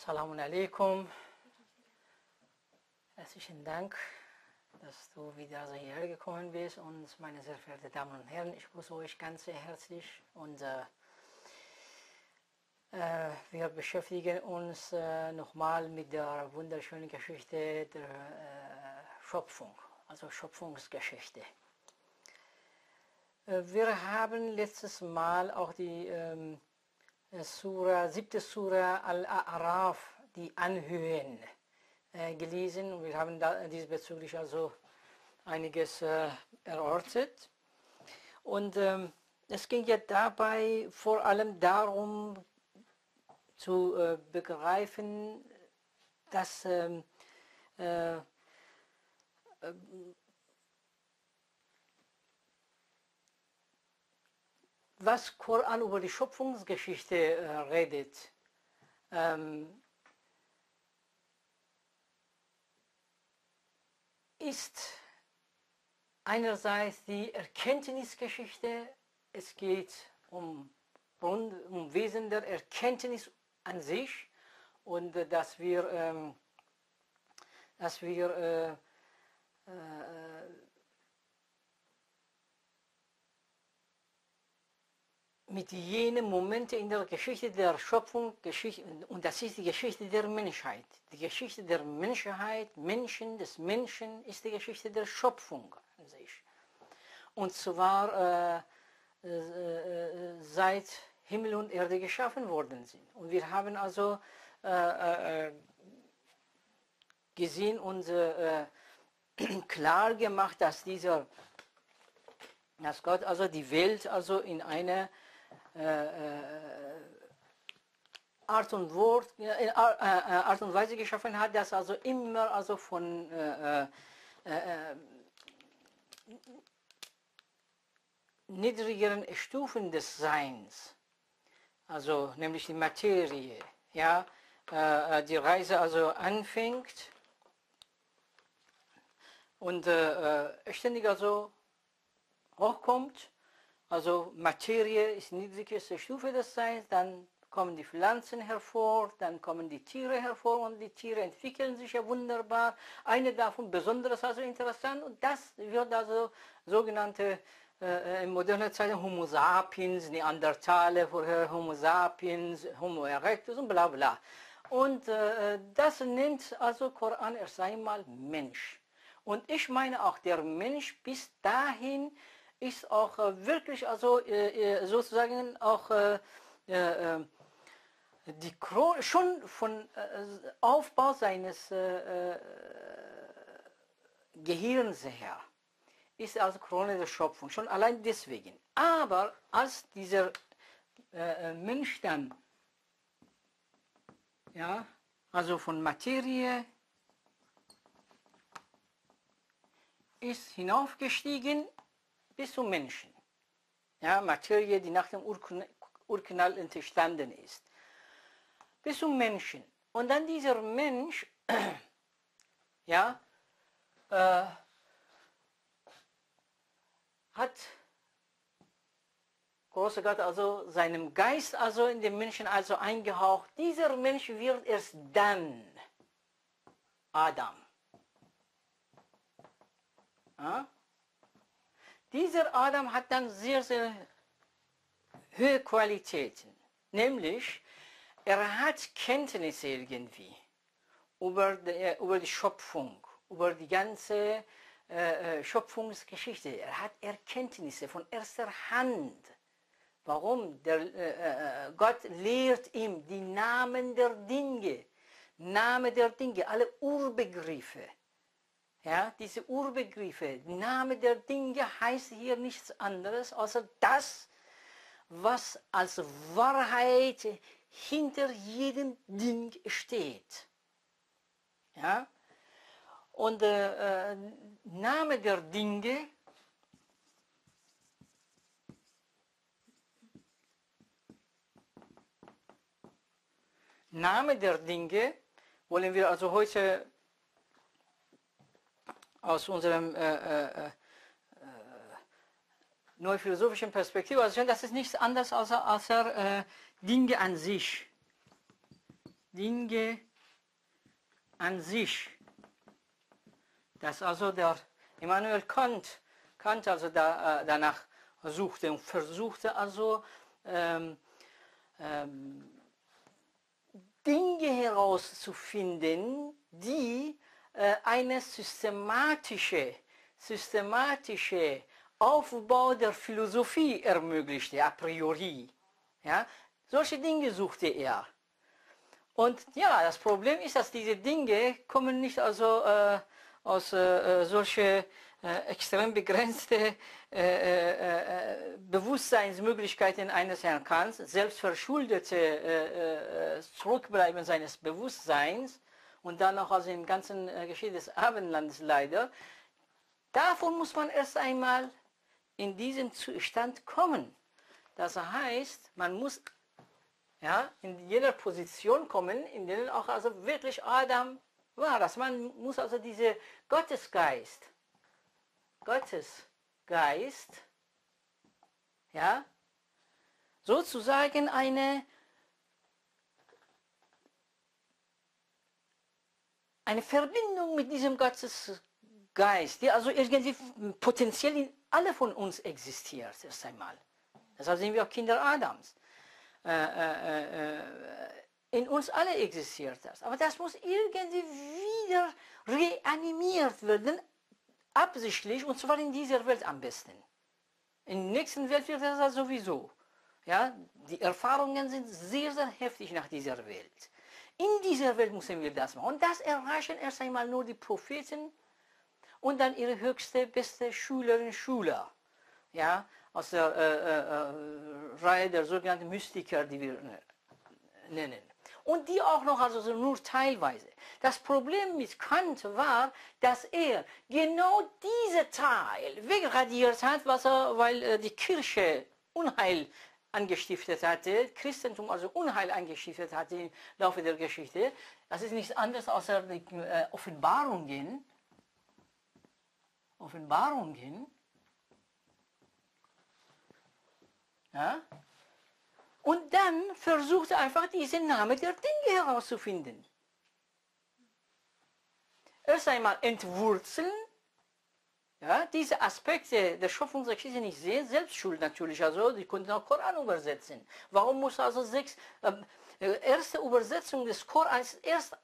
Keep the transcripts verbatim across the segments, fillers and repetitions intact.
Assalamu alaikum. Herzlichen Dank, dass du wieder also hierher gekommen bist. Und meine sehr verehrten Damen und Herren, ich grüße euch ganz sehr herzlich. Und äh, äh, wir beschäftigen uns äh, nochmal mit der wunderschönen Geschichte der äh, Schöpfung, also Schöpfungsgeschichte. Äh, wir haben letztes Mal auch die ähm, Sura, siebte Sura Al-A'raf, die Anhöhen, äh, gelesen, und wir haben da diesbezüglich also einiges äh, erörtert. Und ähm, es ging ja dabei vor allem darum zu äh, begreifen, dass ähm, äh, äh, was Koran über die Schöpfungsgeschichte äh, redet, ähm, ist einerseits die Erkenntnisgeschichte. Es geht um, um Wesen der Erkenntnis an sich, und äh, dass wir, ähm, dass wir äh, äh, mit jenen Momenten in der Geschichte der Schöpfung, Geschichte, und das ist die Geschichte der Menschheit. Die Geschichte der Menschheit, Menschen, des Menschen, ist die Geschichte der Schöpfung an sich. Und zwar äh, äh, seit Himmel und Erde geschaffen worden sind. Und wir haben also äh, äh, gesehen und äh, klar gemacht, dass dieser, dass Gott also die Welt also in eine Äh, Art und Wort, äh, Art und Weise geschaffen hat, dass also immer also von äh, äh, äh, niedrigeren Stufen des Seins, also nämlich die Materie, ja, äh, die Reise also anfängt und äh, ständig also hochkommt. Also Materie ist die niedrigste Stufe des Seins, dann kommen die Pflanzen hervor, dann kommen die Tiere hervor, und die Tiere entwickeln sich ja wunderbar. Eine davon besonders also interessant, und das wird also sogenannte äh, in moderner Zeit Homo sapiens, Neandertaler, vorher Homo sapiens, Homo erectus und bla bla. Und äh, das nennt also Koran erst einmal Mensch. Und ich meine auch, der Mensch bis dahin ist auch äh, wirklich also äh, sozusagen auch äh, äh, die Krone, schon von äh, Aufbau seines äh, Gehirns her, ist also Krone der Schöpfung, schon allein deswegen. Aber als dieser äh, Mensch dann, ja, also von Materie ist hinaufgestiegen bis zum Menschen. Ja, Materie, die nach dem Urknall, Urknall entstanden ist. Bis zum Menschen. Und dann dieser Mensch, ja, äh, hat großer Gott also seinem Geist also in den Menschen also eingehaucht. Dieser Mensch wird erst dann Adam. Ja? Dieser Adam hat dann sehr, sehr hohe Qualitäten, nämlich er hat Kenntnisse irgendwie über die, über die Schöpfung, über die ganze äh, Schöpfungsgeschichte. Er hat Erkenntnisse von erster Hand. Warum? Der, äh, Gott lehrt ihm die Namen der Dinge, Namen der Dinge, alle Urbegriffe. Ja, diese Urbegriffe, Name der Dinge heißt hier nichts anderes, außer das, was als Wahrheit hinter jedem Ding steht. Ja? Und äh, äh, Name der Dinge Name der Dinge wollen wir also heute aus unserem äh, äh, neuphilosophischen Perspektive, also das ist nichts anderes als, als äh, Dinge an sich. Dinge an sich. Das also der Immanuel Kant, Kant also da, äh, danach suchte und versuchte also ähm, ähm, Dinge herauszufinden, die äh, eine systematische, systematische Aufbau der Philosophie ermöglichte, a priori. Ja? Solche Dinge suchte er. Und ja, das Problem ist, dass diese Dinge kommen nicht also äh, aus äh, solche äh, extrem begrenzte äh, äh, Bewusstseinsmöglichkeiten eines Herrn Kants, selbstverschuldete äh, äh, Zurückbleiben seines Bewusstseins und dann auch also im ganzen äh, Geschichte des Abendlandes leider. Davon muss man erst einmal in diesen Zustand kommen. Das heißt, man muss ja, in jener Position kommen, in der auch also wirklich Adam war. Dass man muss also diese Gottesgeist, Gottesgeist, ja, sozusagen eine, eine Verbindung mit diesem Gottesgeist, die also irgendwie potenziell in alle von uns existiert, erst einmal. Deshalb sind wir auch Kinder Adams. Äh, äh, äh, in uns alle existiert das. Aber das muss irgendwie wieder reanimiert werden, absichtlich, und zwar in dieser Welt am besten. In der nächsten Welt wird das sowieso. Ja? Die Erfahrungen sind sehr, sehr heftig nach dieser Welt. In dieser Welt müssen wir das machen. Und das erreichen erst einmal nur die Propheten und dann ihre höchste, beste Schülerinnen und Schüler. Ja? Aus der äh, äh, Reihe der sogenannten Mystiker, die wir nennen. Und die auch noch also nur teilweise. Das Problem mit Kant war, dass er genau diese Teil wegradiert hat, was er, weil äh, die Kirche Unheil angestiftet hatte, Christentum also Unheil angestiftet hatte im Laufe der Geschichte. Das ist nichts anderes außer die äh, Offenbarungen. Offenbarungen. Ja? Und dann versucht er einfach diesen Namen der Dinge herauszufinden. Erst einmal entwurzeln, ja, diese Aspekte der Schöpfungsgeschichte nicht sehen, selbst schuld natürlich, also die konnten auch Koran übersetzen. Warum muss also sechs, äh, erste Übersetzung des Korans, erst,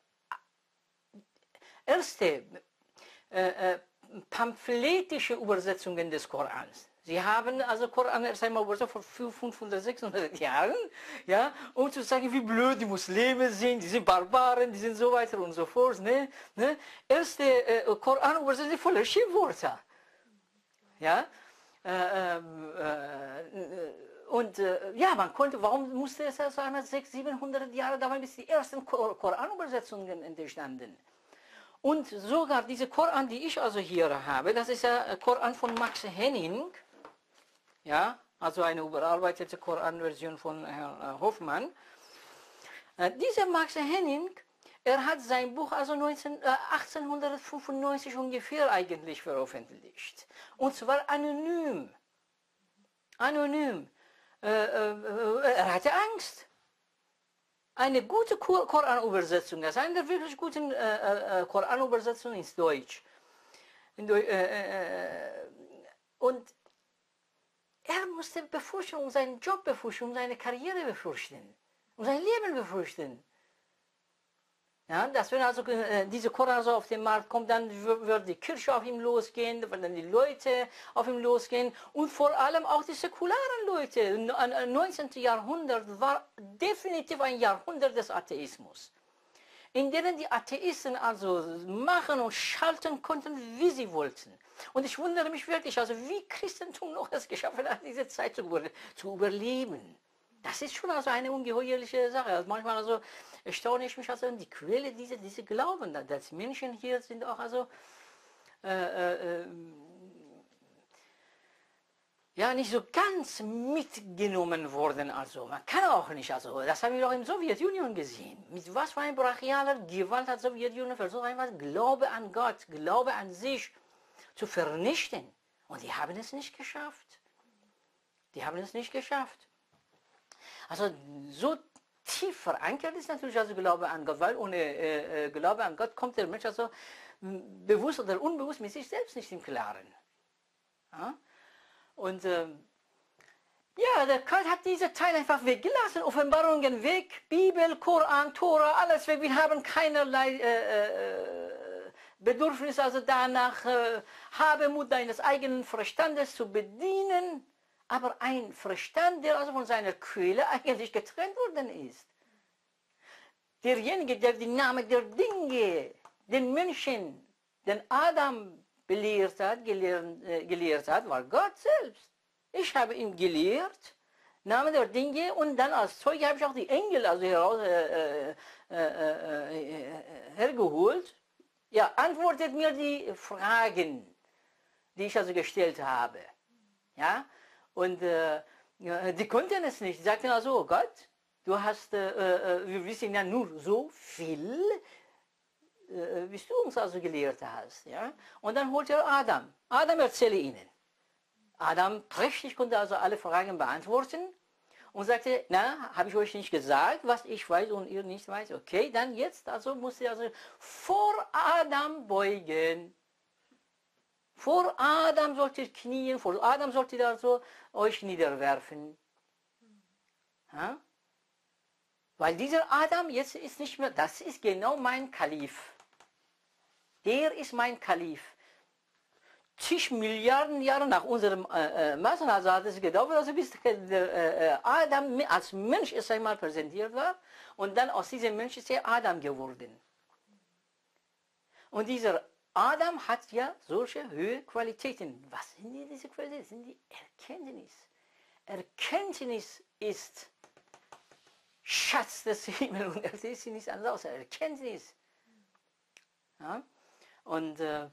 erste äh, äh, pamphletische Übersetzungen des Korans. Sie haben also Koran erst einmal übersetzt vor fünfhundert, sechshundert Jahren, ja, um zu sagen, wie blöd die Muslime sind, die sind Barbaren, die sind so weiter und so fort. Ne? Ne? Erste äh, Koran übersetzt voller Schimpfwörter. Ja? Äh, äh, und äh, ja, man konnte, warum musste es also sechshundert, siebenhundert Jahre dauern, bis die ersten Koranübersetzungen entstanden? Und sogar diese Koran, die ich also hier habe, das ist ja Koran von Max Henning, ja, also eine überarbeitete Koranversion von Herrn Hoffmann. Äh, dieser Max Henning, er hat sein Buch also neunzehn, äh, achtzehnhundertfünfundneunzig ungefähr eigentlich veröffentlicht. Und zwar anonym. Anonym. Äh, äh, er hatte Angst. Eine gute Koranübersetzung, das ist eine der wirklich guten äh, äh, Koranübersetzungen ins Deutsch. In Deu äh, äh, und er musste befürchten, um seinen Job befürchten, um seine Karriere befürchten, um sein Leben befürchten. Ja, dass wenn also äh, diese Koran so auf den Markt kommt, dann wird die Kirche auf ihm losgehen, dann werden die Leute auf ihm losgehen und vor allem auch die säkularen Leute. Im neunzehnten Jahrhundert war definitiv ein Jahrhundert des Atheismus, in denen die Atheisten also machen und schalten konnten, wie sie wollten. Und ich wundere mich wirklich, also wie Christentum noch es geschaffen hat, diese Zeit zu, über zu überleben. Das ist schon also eine ungeheuerliche Sache. Also manchmal also erstaune ich mich also an die Quelle dieser diese Glauben. Dass Menschen hier sind auch also äh, äh, ja nicht so ganz mitgenommen worden. Also man kann auch nicht. Also das haben wir auch in der Sowjetunion gesehen. Mit was für einer brachialer Gewalt hat die Sowjetunion versucht, einfach Glaube an Gott, Glaube an sich zu vernichten. Und die haben es nicht geschafft. Die haben es nicht geschafft. Also so tief verankert ist natürlich also Glaube an Gott, weil ohne äh, Glaube an Gott kommt der Mensch also bewusst oder unbewusst mit sich selbst nicht im Klaren. Ja? Und ähm, ja, der Gott hat diese Teile einfach weggelassen, Offenbarungen weg, Bibel, Koran, Tora, alles weg. Wir haben keinerlei äh, äh, Bedürfnis also danach, äh, habe Mut deines eigenen Verstandes zu bedienen, aber ein Verstand, der also von seiner Quelle eigentlich getrennt worden ist. Derjenige, der den Namen der Dinge, den Menschen, den Adam belehrt hat, gelehrt, äh, gelehrt hat, war Gott selbst. Ich habe ihn gelehrt, Namen der Dinge, und dann als Zeuge habe ich auch die Engel also heraus, äh, äh, äh, äh, hergeholt. Ja, antwortet mir die Fragen, die ich also gestellt habe. Ja, und äh, die konnten es nicht. Sie sagten also, oh Gott, du hast, äh, äh, wir wissen ja nur so viel, äh, wie du uns also gelehrt hast. Ja? Und dann holt er Adam. Adam, erzähle ihnen. Adam prächtig konnte also alle Fragen beantworten und sagte, na, habe ich euch nicht gesagt, was ich weiß und ihr nicht weiß. Okay, dann jetzt also muss ihr also vor Adam beugen. Vor Adam sollt ihr knien, vor Adam sollt ihr also euch niederwerfen. Ja? Weil dieser Adam jetzt ist nicht mehr, das ist genau mein Kalif. Der ist mein Kalif. zig Milliarden Jahre nach unserem äh, Maßen, also hat es gedauert, also bis der äh, Adam als Mensch erst einmal präsentiert war und dann aus diesem Mensch ist er Adam geworden. Und dieser Adam hat ja solche hohe Qualitäten. Was sind die, diese Qualitäten? Das sind die Erkenntnis. Erkenntnis ist Schatz des Himmels und es ist nichts anderes als Erkenntnis. Ja? Und äh,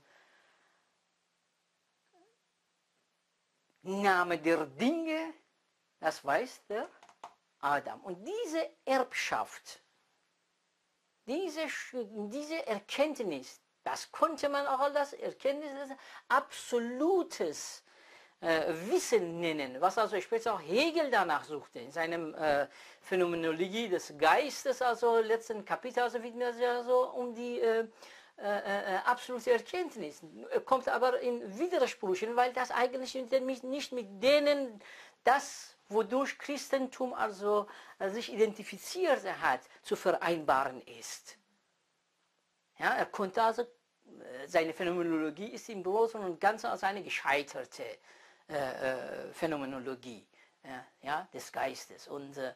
Name der Dinge, das weiß der Adam. Und diese Erbschaft, diese, diese Erkenntnis, das konnte man auch als Erkenntnis, absolutes äh, Wissen nennen, was also später auch Hegel danach suchte, in seinem äh, Phänomenologie des Geistes, also letzten Kapitel, also widmet er sich also um die äh, Äh, äh, absolute Erkenntnis, kommt aber in Widersprüchen, weil das eigentlich nicht mit denen, das, wodurch Christentum also äh, sich identifiziert hat, zu vereinbaren ist. Ja, er konnte also, äh, seine Phänomenologie ist im Großen und Ganzen als eine gescheiterte äh, äh, Phänomenologie ja, ja, des Geistes. Und äh,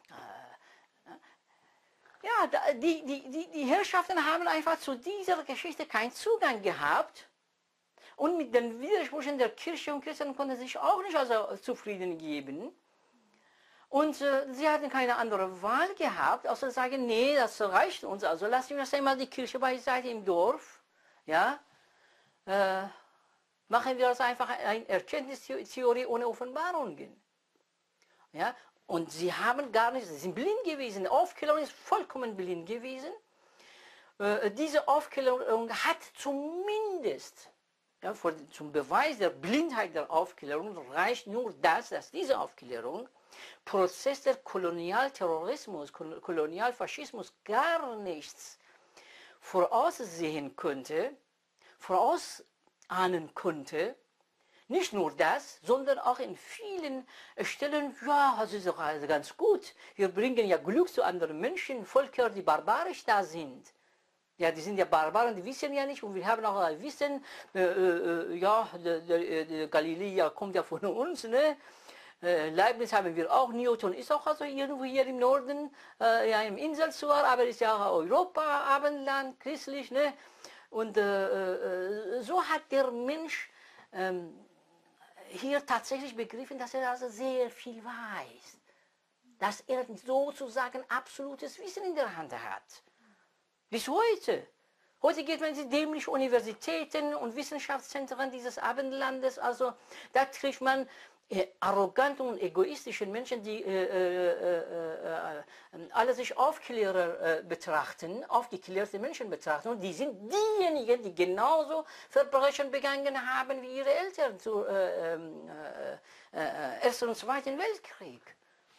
Ja, die, die, die, die Herrschaften haben einfach zu dieser Geschichte keinen Zugang gehabt und mit den Widersprüchen der Kirche und Christen konnten sich auch nicht also zufrieden geben. Und äh, sie hatten keine andere Wahl gehabt, außer zu sagen, nee, das reicht uns, also lassen wir einmal die Kirche beiseite im Dorf, ja, äh, machen wir das einfach eine Erkenntnistheorie ohne Offenbarungen. Ja. Und sie haben gar nicht, sie sind blind gewesen. Die Aufklärung ist vollkommen blind gewesen. Äh, diese Aufklärung hat zumindest, ja, vor, zum Beweis der Blindheit der Aufklärung reicht nur das, dass diese Aufklärung Prozess der Kolonialterrorismus, Kolonialfaschismus gar nichts voraussehen konnte, vorausahnen konnte. Nicht nur das, sondern auch in vielen Stellen, ja, das ist doch also ganz gut. Wir bringen ja Glück zu anderen Menschen, Völker, die barbarisch da sind. Ja, die sind ja Barbaren, die wissen ja nicht. Und wir haben auch ein Wissen, äh, äh, ja, der, der, der Galilei ja, kommt ja von uns, ne? Äh, Leibniz haben wir auch, Newton ist auch also irgendwo hier im Norden, äh, ja, im Insel zwar, aber ist ja auch Europa, Abendland, christlich, ne? Und äh, äh, so hat der Mensch ähm, hier tatsächlich begriffen, dass er also sehr viel weiß. Dass er sozusagen absolutes Wissen in der Hand hat. Bis heute. Heute geht man in die dämlichen Universitäten und Wissenschaftszentren dieses Abendlandes, also da trifft man äh, arrogante und egoistische Menschen, die äh, äh, äh, äh, alle sich Aufklärer äh, betrachten, aufgeklärte Menschen betrachten. Und die sind diejenigen, die genauso Verbrechen begangen haben wie ihre Eltern zu äh, äh, äh, Ersten und Zweiten Weltkrieg.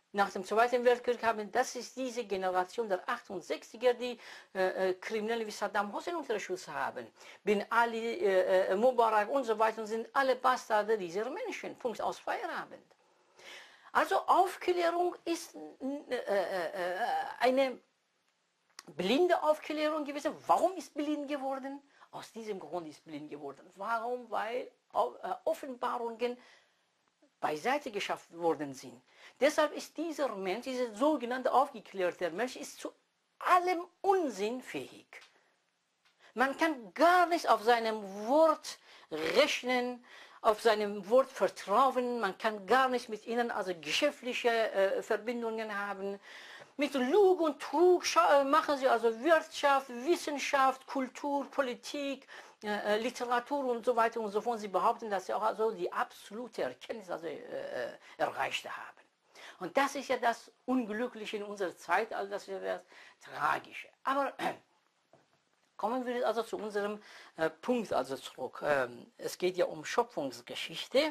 Nach dem Zweiten Weltkrieg haben, das ist diese Generation der achtundsechziger, die äh, Kriminelle wie Saddam Hussein unter Schutz haben. Bin Ali, äh, Mubarak und so weiter, sind alle Bastarde dieser Menschen. Punkt aus Feierabend. Also Aufklärung ist äh, äh, eine blinde Aufklärung gewesen. Warum ist blind geworden? Aus diesem Grund ist blind geworden. Warum? Weil äh, Offenbarungen beiseite geschafft worden sind. Deshalb ist dieser Mensch, dieser sogenannte aufgeklärte Mensch, ist zu allem Unsinn fähig. Man kann gar nicht auf seinem Wort rechnen, auf seinem Wort vertrauen, man kann gar nicht mit ihnen also geschäftliche äh, Verbindungen haben. Mit Lug und Trug machen sie also Wirtschaft, Wissenschaft, Kultur, Politik, äh, Literatur und so weiter und so fort. Sie behaupten, dass sie auch also die absolute Erkenntnis also, äh, erreicht haben. Und das ist ja das Unglückliche in unserer Zeit, also das ist ja das Tragische. Aber äh, kommen wir also zu unserem äh, Punkt also zurück. Ähm, es geht ja um Schöpfungsgeschichte.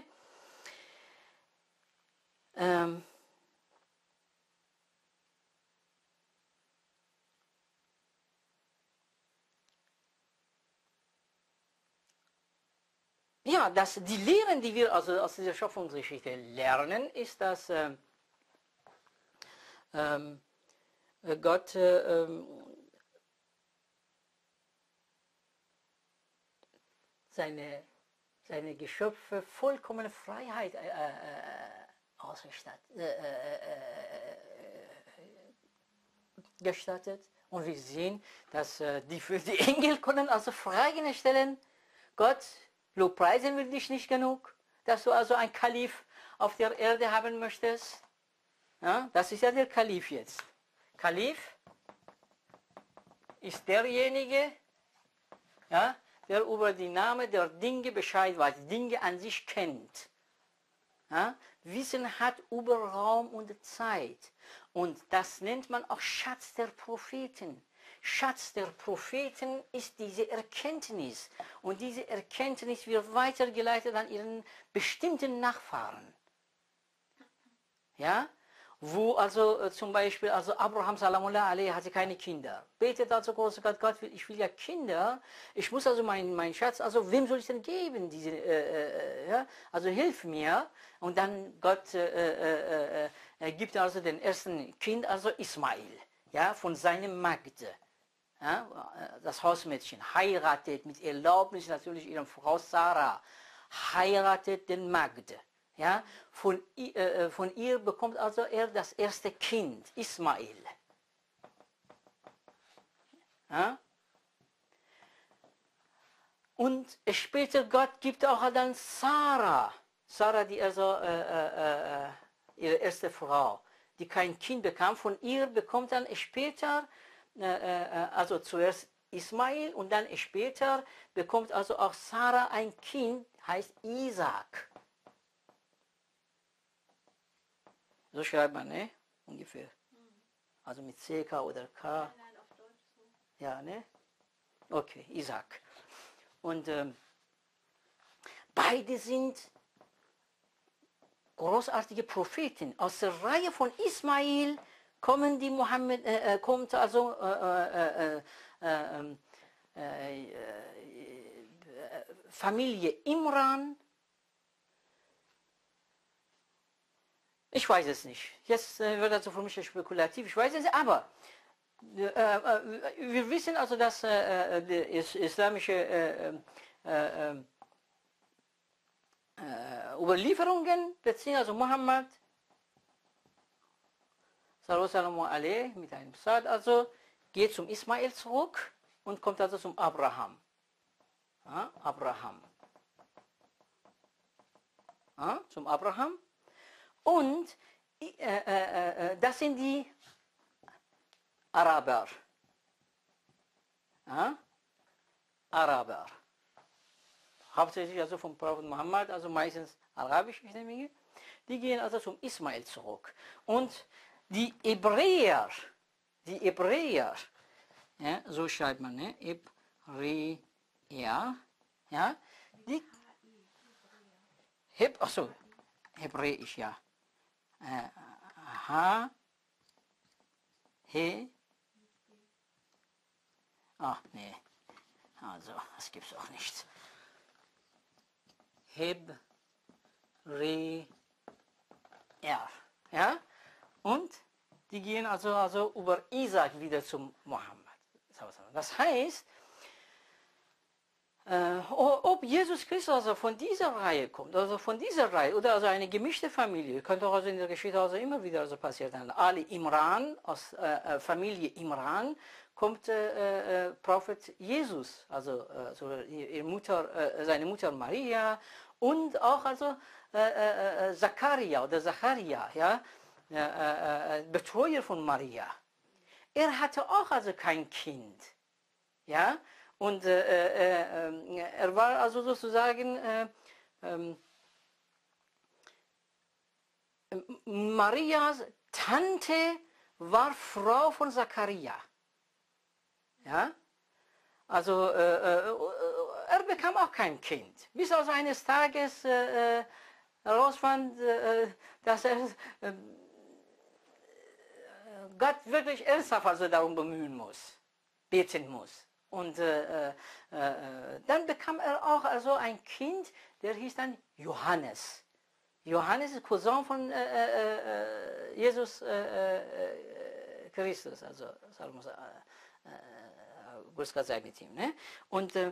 Ähm, Ja, das, die Lehren, die wir also aus dieser Schöpfungsgeschichte lernen, ist, dass äh, ähm, Gott äh, ähm, seine, seine Geschöpfe vollkommene Freiheit äh, äh, ausgestattet, äh, äh, gestattet. Und wir sehen, dass äh, die, die Engel können also Fragen stellen. Gott, Lobpreisen wir dich nicht genug, dass du also ein Kalif auf der Erde haben möchtest. Ja, das ist ja der Kalif jetzt. Kalif ist derjenige, ja, der über die Namen der Dinge Bescheid weiß, Dinge an sich kennt. Ja, Wissen hat über Raum und Zeit. Und das nennt man auch Schatz der Propheten. Schatz der Propheten ist diese Erkenntnis. Und diese Erkenntnis wird weitergeleitet an ihren bestimmten Nachfahren. Ja? Wo also äh, zum Beispiel, also Abraham Salamullah alaihi hatte keine Kinder. Betet also groß Gott, Gott, ich will ja Kinder, ich muss also meinen mein Schatz, also wem soll ich denn geben? Diese, äh, äh, ja? Also hilf mir. Und dann Gott äh, äh, äh, gibt also den ersten Kind, also Ismail, ja, von seinem Magd. Ja, das Hausmädchen heiratet mit Erlaubnis natürlich ihrer Frau Sarah, heiratet den Magd. Ja, von, äh, von ihr bekommt also er das erste Kind, Ismail. Ja? Und später Gott gibt auch dann Sarah, Sarah, die also äh, äh, ihre erste Frau, die kein Kind bekam, von ihr bekommt dann später also zuerst Ismail und dann später bekommt also auch Sarah ein Kind, heißt Isaac. So schreibt man, ne? Ungefähr. Also mit C K oder K. Ja, ne? Okay, Isaac. Und ähm, beide sind großartige Propheten. Aus der Reihe von Ismail kommen die Mohammed, äh, kommt also äh, äh, äh, äh, äh, Familie Imran. Ich weiß es nicht. Jetzt äh, wird also für mich spekulativ, ich weiß es nicht, aber äh, äh, wir wissen also, dass äh, die islamische äh, äh, äh, Überlieferungen beziehen, also Mohammed Sallallahu alaihi mit einem Psalm, also geht zum Ismail zurück und kommt also zum Abraham. Ja, Abraham. Ja, zum Abraham. Und äh, äh, äh, das sind die Araber. Ja, Araber. Hauptsächlich also vom Prophet Muhammad, also meistens arabischstämmige. Die gehen also zum Ismail zurück. Und die Hebräer, die Hebräer, ja, so schreibt man, ne? Hebräer, ja, die, Heb, achso, Hebräisch, ja, äh, H, He, ach nee, also das gibt es auch nicht. Heb, Re, Er. Ja? Und die gehen also, also über Isaac wieder zum Mohammed. Das heißt, äh, ob Jesus Christus also von dieser Reihe kommt, also von dieser Reihe, oder also eine gemischte Familie, könnte auch also in der Geschichte also immer wieder also passieren. Ali Imran, aus äh, Familie Imran, kommt äh, äh, Prophet Jesus, also, also ihre Mutter, äh, seine Mutter Maria und auch also äh, äh, Zakaria oder Zacharia, ja, äh, äh, Betreuer von Maria. Er hatte auch also kein Kind, ja, und äh, äh, äh, er war also sozusagen äh, äh, Marias Tante war Frau von Zakaria. Ja? Also äh, äh, er bekam auch kein Kind. Bis also eines Tages äh, herausfand, äh, dass er äh, Gott wirklich ernsthaft also darum bemühen muss, beten muss. Und äh, äh, äh, dann bekam er auch also ein Kind, der hieß dann Johannes. Johannes ist Cousin von äh, äh, Jesus äh, äh, Christus, also Salmus, äh, Grüß Gott sei mit ihm. Ne? Und äh,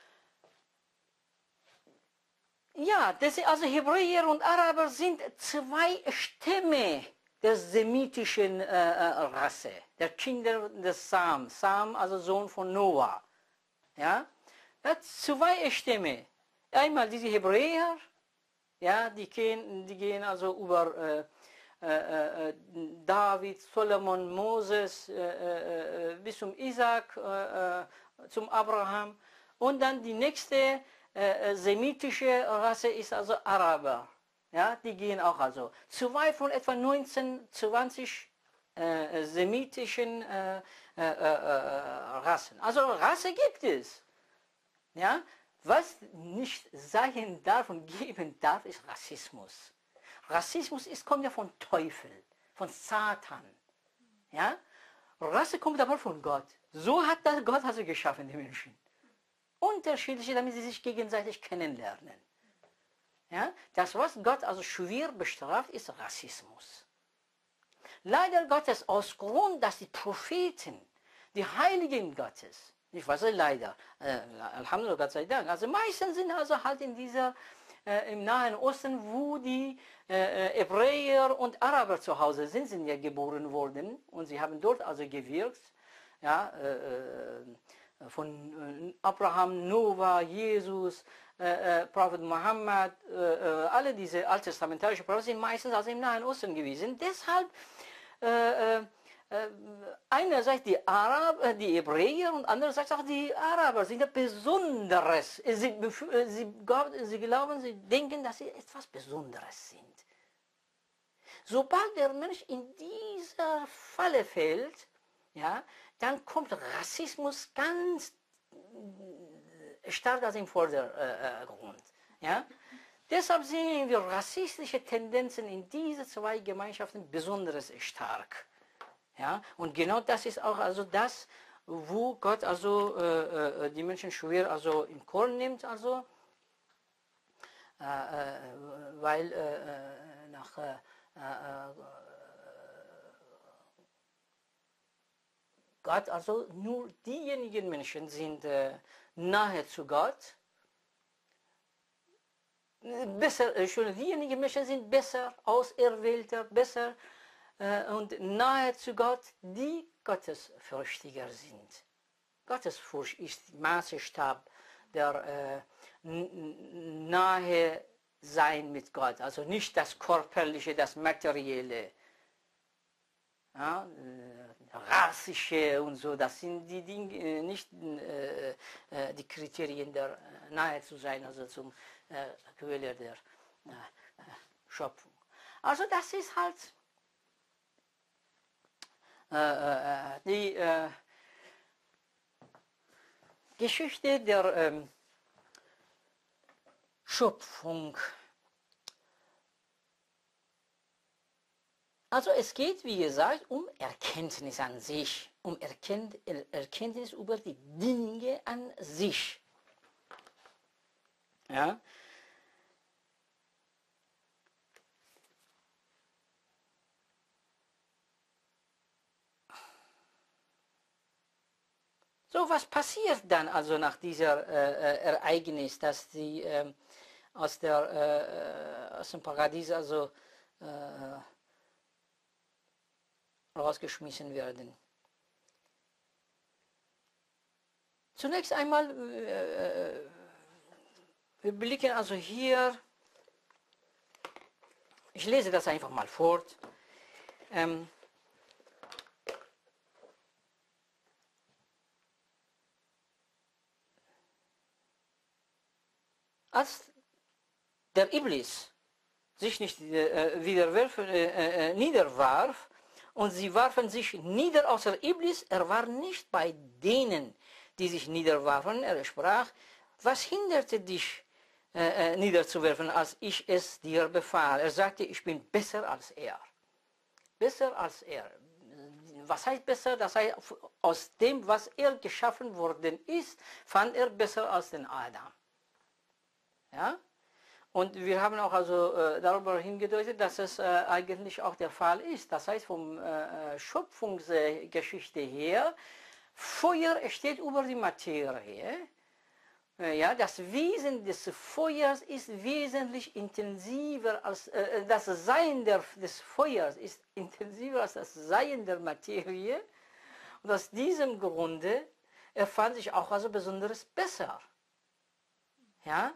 ja, das, also Hebräer und Araber sind zwei Stämme der semitischen äh, Rasse, der Kinder des Sam, Sam, also Sohn von Noah. Ja? Das zwei Stämme. Einmal diese Hebräer, ja, die gehen, die gehen also über äh, äh, äh, David, Solomon, Moses, äh, äh, bis zum Isaac, äh, äh, zum Abraham. Und dann die nächste äh, semitische Rasse ist also Araber. Ja, die gehen auch also. Zwei von etwa neunzehn, zwanzig äh, semitischen äh, äh, äh, Rassen. Also Rasse gibt es. Ja? Was nicht sein darf und geben darf, ist Rassismus. Rassismus ist, kommt ja von Teufel, von Satan. Ja? Rasse kommt aber von Gott. So hat das Gott also geschaffen, die Menschen. Unterschiedliche, damit sie sich gegenseitig kennenlernen. Ja? Das, was Gott also schwer bestraft, ist Rassismus. Leider Gottes, aus Grund, dass die Propheten, die Heiligen Gottes, ich weiß nicht, leider, äh, Alhamdulillah, Gott sei Dank, also meistens sind also halt in dieser, äh, im Nahen Osten, wo die äh, Hebräer und Araber zu Hause sind, sind ja geboren worden und sie haben dort also gewirkt, ja, äh, von Abraham, Noah, Jesus, äh, Prophet Muhammad, äh, alle diese alttestamentarischen Propheten sind meistens also im Nahen Osten gewesen. Deshalb äh, äh, einerseits die Araber, die Hebräer und andererseits auch die Araber sind ja Besonderes. Sie, sie, sie glauben, sie denken, dass sie etwas Besonderes sind. Sobald der Mensch in dieser Falle fällt, ja, dann kommt Rassismus ganz stark also im Vordergrund. Ja? Deshalb sehen wir rassistische Tendenzen in diesen zwei Gemeinschaften besonders stark. Ja? Und genau das ist auch also das, wo Gott also äh, äh, die Menschen schwer also im Korn nimmt, also, äh, äh, weil äh, nach äh, äh, Gott, also nur diejenigen Menschen sind äh, nahe zu Gott, besser, äh, schon diejenigen Menschen sind besser, auserwählter, besser äh, und nahe zu Gott, die gottesfürchtiger sind. Gottesfurcht ist Maßstab der äh, nahe sein mit Gott, also nicht das Körperliche, das Materielle. Ja, äh, rassische und so, das sind die Dinge, nicht äh, äh, die Kriterien der äh, nahe zu sein, also zum äh, Quelle der äh, Schöpfung. Also das ist halt äh, äh, die äh, Geschichte der äh, Schöpfung. Also es geht, wie gesagt, um Erkenntnis an sich, um Erkennt Erkenntnis über die Dinge an sich. Ja? So, was passiert dann also nach dieser äh, Ereignis, dass sie äh, aus, der, äh, aus dem Paradies also äh, rausgeschmissen werden? Zunächst einmal, äh, wir blicken also hier, ich lese das einfach mal fort. Ähm, als der Iblis sich nicht äh, wieder werfen, äh, äh, niederwarf und sie warfen sich nieder außer Iblis, er war nicht bei denen, die sich niederwarfen. Er sprach, was hinderte dich äh, äh, niederzuwerfen, als ich es dir befahl? Er sagte, ich bin besser als er. Besser als er. Was heißt besser? Das heißt, aus dem, was er geschaffen worden ist, fand er besser als den Adam. Ja? Und wir haben auch also äh, darüber hingedeutet, dass es äh, eigentlich auch der Fall ist. Das heißt, vom äh, Schöpfungsgeschichte her, Feuer steht über die Materie. Äh, ja, das Wesen des Feuers ist wesentlich intensiver als äh, das Sein der, des Feuers ist intensiver als das Sein der Materie. Und aus diesem Grunde erfand sich auch also Besonderes besser. Ja?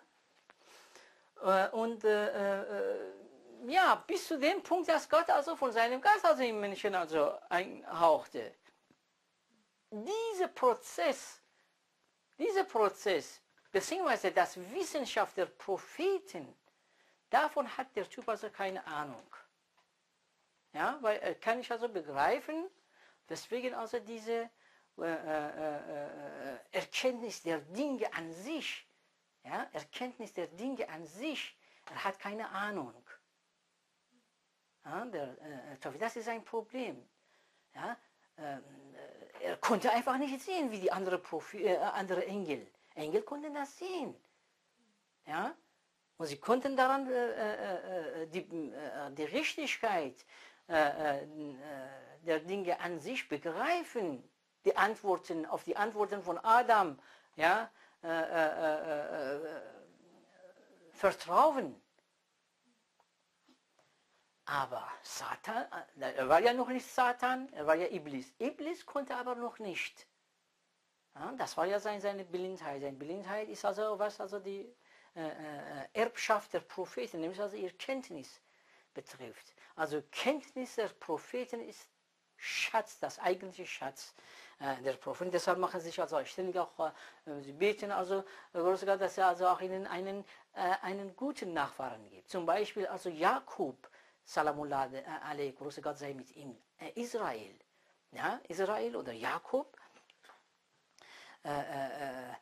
Und äh, äh, ja, bis zu dem Punkt, dass Gott also von seinem Geist also im Menschen also einhauchte. Dieser Prozess, dieser Prozess, beziehungsweise das Wissenschaft der Propheten, davon hat der Typ also keine Ahnung. Ja, weil er kann nicht also begreifen, weswegen also diese äh, äh, äh, Erkenntnis der Dinge an sich, ja, Erkenntnis der Dinge an sich, er hat keine Ahnung. Ja, der, äh, das ist ein Problem. Ja, äh, er konnte einfach nicht sehen, wie die andere, Profi, äh, andere Engel. Engel konnten das sehen. Ja, und sie konnten daran äh, äh, die, äh, die Richtigkeit äh, äh, der Dinge an sich begreifen. Die Antworten auf die Antworten von Adam, ja, Äh, äh, äh, vertrauen. Aber Satan, er war ja noch nicht Satan, er war ja Iblis. Iblis konnte aber noch nicht. Ja, das war ja sein, seine Blindheit. Seine Blindheit ist also, was also die äh, äh, Erbschaft der Propheten, nämlich also ihre Kenntnis betrifft. Also Kenntnis der Propheten ist Schatz, das eigentliche Schatz äh, der Propheten. Deshalb machen sie sich also ständig auch, äh, sie beten also, äh, dass er also auch ihnen einen, äh, einen guten Nachfahren gibt. Zum Beispiel also Jakob, Salamullah alaihi, große Gott sei mit ihm, äh, Israel, ja, Israel oder Jakob, äh, äh,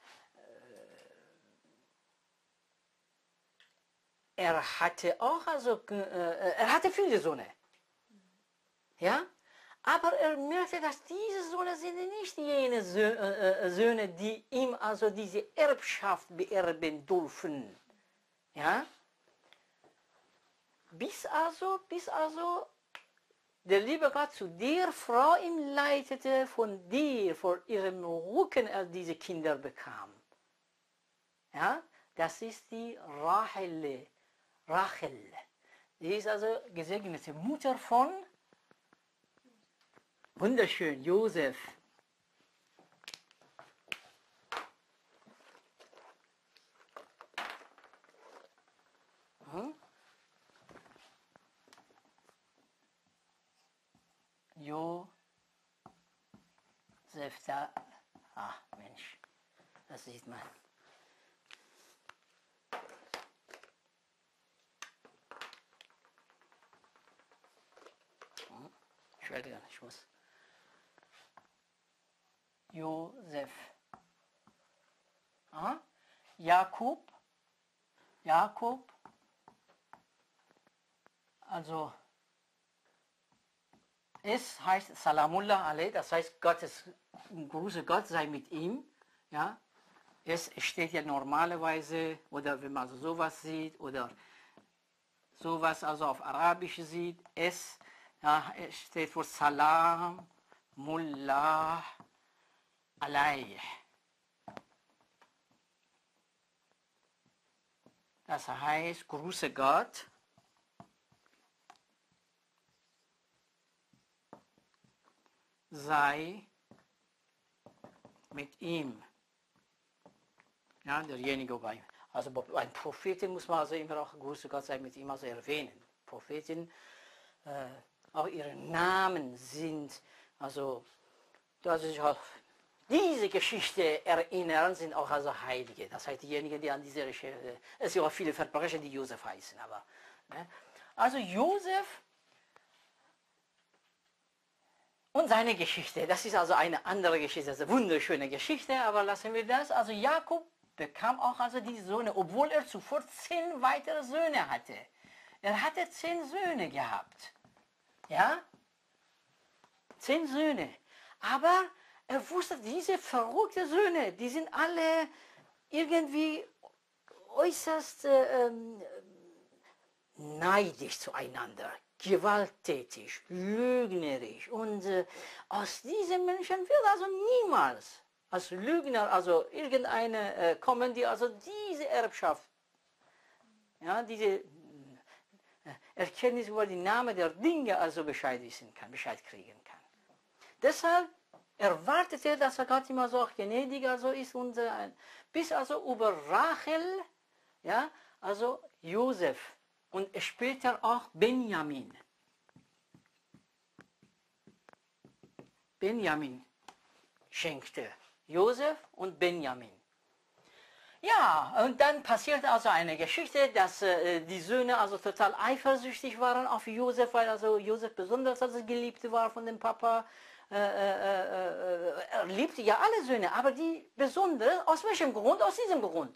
er hatte auch also, äh, er hatte viele Söhne, ja. Aber er merkte, dass diese Söhne sind nicht jene Söhne, die ihm also diese Erbschaft beerben dürfen. Ja? Bis also, bis also der liebe Gott zu der Frau ihm leitete, von dir, vor ihrem Rücken er diese Kinder bekam. Ja? Das ist die Rachel. Rachel. Die ist also gesegnete Mutter von wunderschön, Josef. Hm? Josef, da, ach Mensch, das sieht man. Hm? Ich werde gar nicht, muss. Josef. Aha. Jakob. Jakob. Also Es heißt Salamullah alaihi, das heißt Gottes, Grüße Gott sei mit ihm. Ja? Es steht ja normalerweise, oder wenn man also sowas sieht, oder sowas also auf Arabisch sieht, es, ja, es steht für Salam Mullah alaihi. Das heißt, Grüße Gott sei mit ihm. Ja, derjenige bei. Also ein Propheten muss man also immer auch Grüße Gott sei mit ihm also erwähnen. Propheten, äh, auch ihre Namen sind, also dass sich auch diese Geschichte erinnern, sind auch also Heilige. Das heißt, diejenigen, die an dieser Geschichte, es sind auch viele Verbrecher, die Josef heißen. Aber, ne? Also Josef und seine Geschichte, das ist also eine andere Geschichte, das ist eine wunderschöne Geschichte, aber lassen wir das. Also Jakob bekam auch also die Söhne, obwohl er zuvor zehn weitere Söhne hatte. Er hatte zehn Söhne gehabt. Ja? Zehn Söhne. Aber er wusste, diese verrückten Söhne, die sind alle irgendwie äußerst äh, ähm, neidisch zueinander, gewalttätig, lügnerisch. Und äh, aus diesen Menschen wird also niemals als Lügner, also irgendeine äh, kommen, die also diese Erbschaft, ja, diese äh, Erkenntnis über die Namen der Dinge also Bescheid wissen kann, Bescheid kriegen kann. Deshalb erwartet er, dass er Gott immer so auch gnädig also ist und äh, bis also über Rachel, ja, also Josef und später auch Benjamin. Benjamin schenkte. Josef und Benjamin. Ja, und dann passiert also eine Geschichte, dass äh, die Söhne also total eifersüchtig waren auf Josef, weil also Josef besonders also geliebt war von dem Papa. Äh, äh, äh, er liebte ja alle Söhne, aber die besonders, aus welchem Grund? Aus diesem Grund.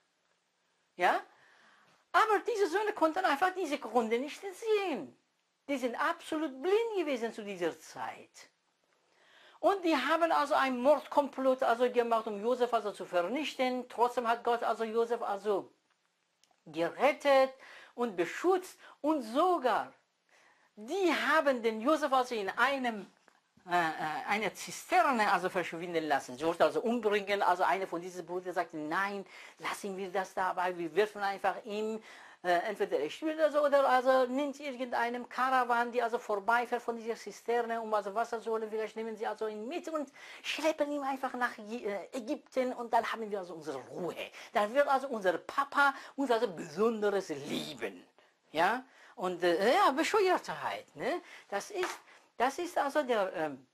Ja? Aber diese Söhne konnten einfach diese Gründe nicht sehen. Die sind absolut blind gewesen zu dieser Zeit. Und die haben also ein Mordkomplott also gemacht, um Josef also zu vernichten. Trotzdem hat Gott also Josef also gerettet und beschützt. Und sogar, die haben den Josef also in einem, äh, eine Zisterne also verschwinden lassen. Sie wollten also umbringen. Also einer von diesen Brüdern sagte, nein, lassen wir das dabei, wir werfen einfach ihm. Äh, entweder er stirbt also, oder also nimmt irgendeinem Karawan, die also vorbeifährt von dieser Zisterne, um also Wasser zu holen, vielleicht nehmen sie also ihn mit und schleppen ihn einfach nach äh, Ägypten und dann haben wir also unsere Ruhe. Dann wird also unser Papa uns also Besonderes lieben. Ja, und äh, ja, Bescheuertheit, ne? Das ist, das ist also der ähm,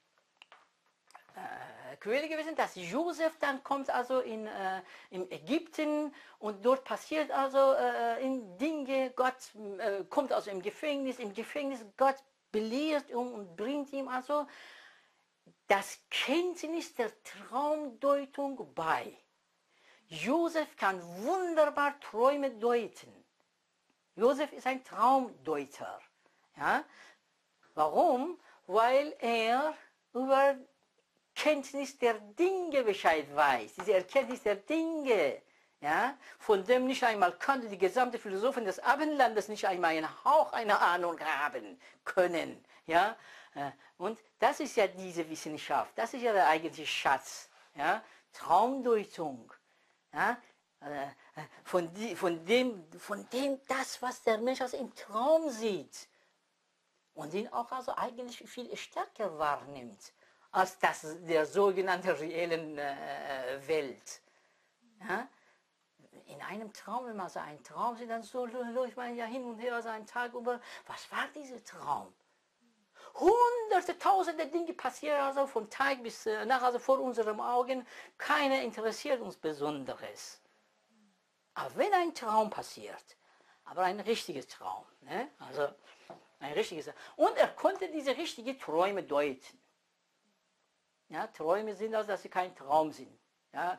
äh, Quelle gewesen, dass Josef dann kommt also in, äh, in Ägypten und dort passiert also äh, in Dinge, Gott äh, kommt also im Gefängnis, im Gefängnis Gott belehrt ihn und bringt ihm also das Kenntnis der Traumdeutung bei. Josef kann wunderbar Träume deuten. Josef ist ein Traumdeuter. Ja? Warum? Weil er über Kenntnis der Dinge Bescheid weiß, diese Erkenntnis der Dinge, ja, von dem nicht einmal konnte die gesamte Philosophen des Abendlandes nicht einmal einen Hauch einer Ahnung haben können. Ja? Und das ist ja diese Wissenschaft, das ist ja der eigentliche Schatz, ja? Traumdeutung. Ja? Von, die, von, dem, von dem das, was der Mensch also im Traum sieht und ihn auch also eigentlich viel stärker wahrnimmt als das der sogenannten reellen äh, Welt. Ja? In einem Traum, wenn man so einen Traum sieht, dann so läuft man ja hin und her, also einen Tag über. Was war dieser Traum? Hunderte, tausende Dinge passieren also von Tag bis äh, Nacht, also vor unseren Augen. Keiner interessiert uns Besonderes. Aber wenn ein Traum passiert, aber ein richtiges Traum, ne? Also ein richtiges, und er konnte diese richtigen Träume deuten. Ja, Träume sind also, dass sie kein Traum sind. Ja?